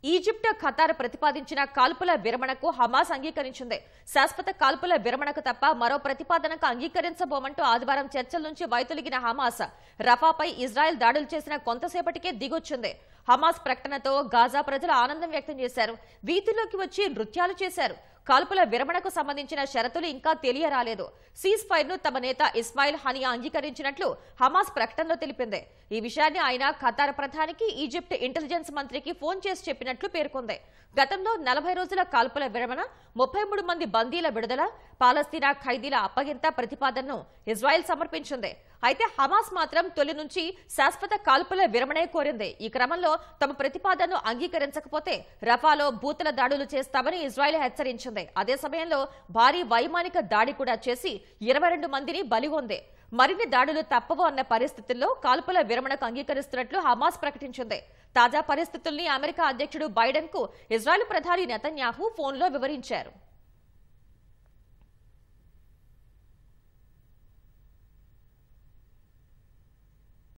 Egypt, Qatar ప్రతిపాదించిన కాల్పుల విరమణకు Hamas అంగీకరించింది. శాశ్వత కాల్పుల విరమణకు తప్ప మరో ప్రతిపాదనకు అంగీకరించబోమంటూ ఆదివారం చర్చల నుంచి వైదొలిగిన హమాస్ రఫాపై ఇజ్రాయెల్ దాడులు చేసిన కొంతసేపటికే దిగొచ్చింది. హమాస్ ప్రకటనతో గాజా ప్రజలు ఆనందం వ్యక్తం చేశారు. వీధిలోకి వచ్చి నృత్యాలు చేశారు. కాల్పుల విరమణకు సంబంధించిన షరతులు ఇంకా తెలియరాలేదు. సీజ్ ఫైర్ ను తమ నేత ఇస్మాయిల్ హనియా అంగీకరించినట్లు హమాస్ ప్రకటనలో తెలిపింది. ఈ విషయాన్ని ఆయన ఖతార్ ప్రధానికి, ఈజిప్ట్ ఇంటెలిజెన్స్ మంత్రికి ఫోన్ చేసి చెప్పినట్లు పేర్కొంది. గతంలో 40 రోజుల కాల్పుల విరమణ, 33 మంది బందీల విడుదల, పాలస్తీనా ఖైదీల అప్పగింత ప్రతిపాదనను ఇజ్రాయెల్ సమర్పించింది. అయితే హమాస్ మాత్రం తొలి నుంచి శాశ్వత కాల్పుల విరమణే కోరింది. ఈ క్రమంలో తమ ప్రతిపాదనను అంగీకరించకపోతే రఫాలో భూతల దాడులు చేస్తామని ఇజ్రాయెల్ హెచ్చరించింది. అదే సమయంలో భారీ వైమానిక దాడి కూడా చేసి 22 మందిని బలిగొంది. మరిన్ని దాడులు తప్పవు అన్న పరిస్థితుల్లో కాల్పుల విరమణకు అంగీకరిస్తున్నట్లు హమాస్ ప్రకటించింది. తాజా పరిస్థితుల్ని అమెరికా అధ్యక్షుడు బైడెన్ కు ఇజ్రాయెల్ ప్రధాని నెతన్యాహు ఫోన్లో వివరించారు.